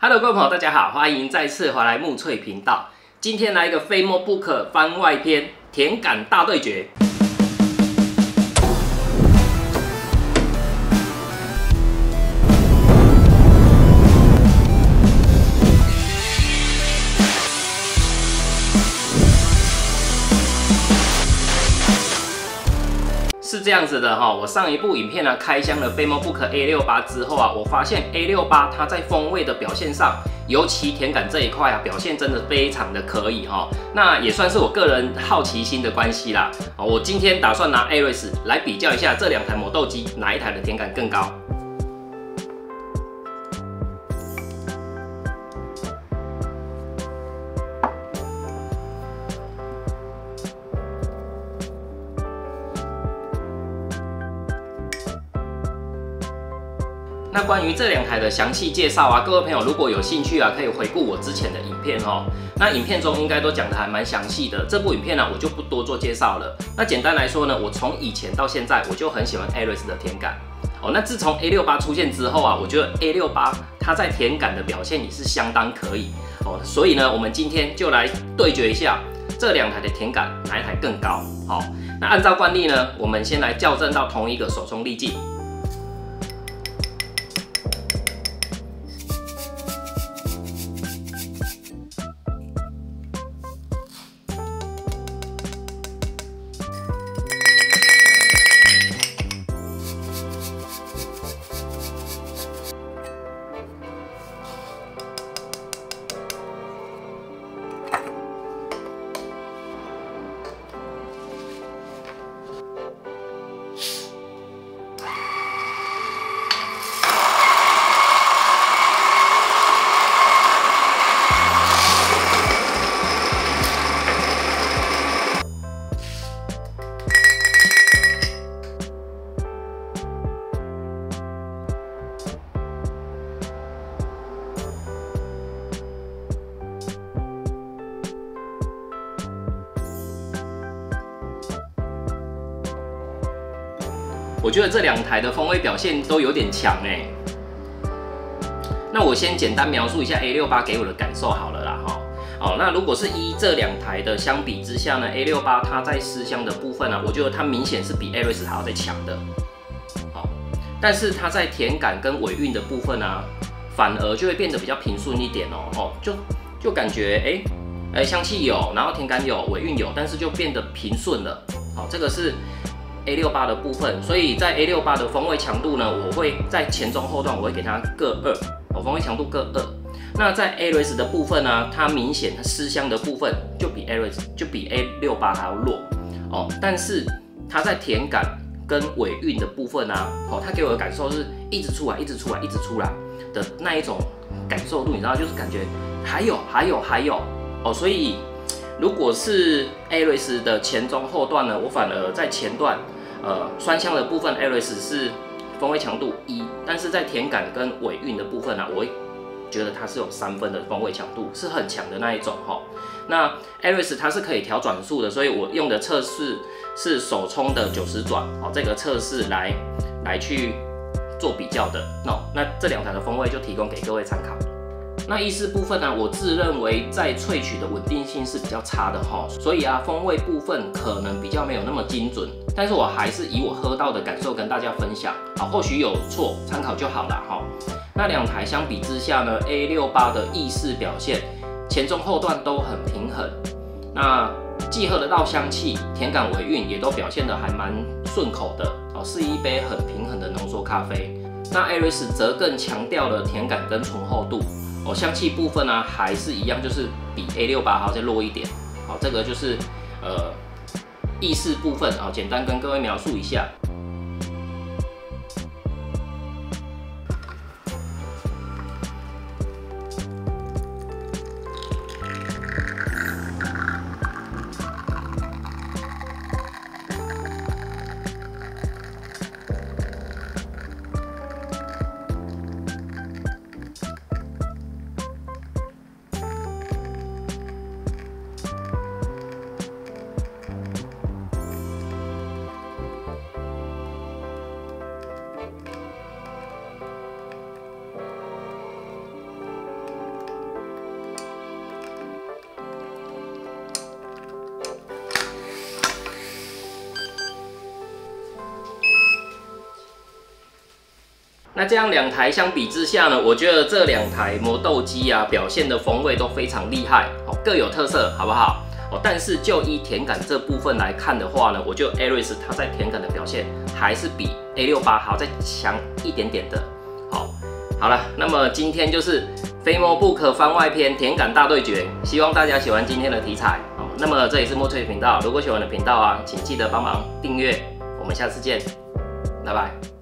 Hello， 各位朋友，大家好，欢迎再次回来木翠频道。今天来一个非摸不可番外篇，甜感大对决。是这样子的哈，我上一部影片呢开箱了非摸不可 A68之后啊，我发现 A68它在风味的表现上，尤其甜感这一块啊，表现真的非常的可以哈。那也算是我个人好奇心的关系啦。我今天打算拿 Aris 来比较一下这两台磨豆机哪一台的甜感更高。那关于这两台的详细介绍啊，各位朋友如果有兴趣啊，可以回顾我之前的影片哦。那影片中应该都讲得还蛮详细的，这部影片呢我就不多做介绍了。那简单来说呢，我从以前到现在我就很喜欢 Aris 的甜感哦。那自从 A68 出现之后啊，我觉得 A68 它在甜感的表现也是相当可以哦。所以呢，我们今天就来对决一下这两台的甜感哪一台更高。好，那按照惯例呢，我们先来校正到同一个手冲粒径。我觉得这两台的风味表现都有点强哎。那我先简单描述一下 A68 给我的感受好了啦哈。哦，那如果是依这两台的相比之下呢 ，A68 它在湿香的部分啊，我觉得它明显是比 Aris 还要再强的。好，但是它在甜感跟尾韵的部分啊，反而就会变得比较平顺一点哦。哦，就感觉香气有，然后甜感有，尾韵有，但是就变得平顺了。好，这个是A68 的部分，所以在 A68 的风味强度呢，我会在前中后段我会给它各2，风味强度各2。那在 Aris 的部分呢，它明显它湿香的部分就比 A68 还要弱哦，但是它在甜感跟尾韵的部分啊，它给我的感受是一直出来的那一种感受度，你知道，就是感觉还有哦，所以如果是 Aris 的前中后段呢，我反而在前段，酸香的部分 Aris 是风味强度1，但是在甜感跟尾韵的部分呢，我会觉得它是有3分的风味强度，是很强的那一种哈。那 Aris 它是可以调转速的，所以我用的测试是手冲的90转，这个测试来去做比较的。那这两台的风味就提供给各位参考。那意式部分呢，我自认为在萃取的稳定性是比较差的哈，所以啊，风味部分可能比较没有那么精准，但是我还是以我喝到的感受跟大家分享，好，或许有错，参考就好了哈。那两台相比之下呢 ，A68 的意式表现前中后段都很平衡，那既喝得到香气，甜感尾韵也都表现得还蛮顺口的哦，是一杯很平衡的浓缩咖啡。那 Aris 则更强调了甜感跟醇厚度。哦，香气部分呢，还是一样，就是比 A68 还要再弱一点。好，这个就是意式部分啊，简单跟各位描述一下。 那这样2台相比之下呢，我觉得这2台磨豆机啊表现的风味都非常厉害，各有特色，好不好？但是就依甜感这部分来看的话呢，我觉得 Aries 它在甜感的表现还是比 A68还要再强一点点的。好了，那么今天就是非摸不可番外篇甜感大对决，希望大家喜欢今天的题材。那么这里是墨翠频道，如果喜欢我的频道啊，请记得帮忙订阅，我们下次见，拜拜。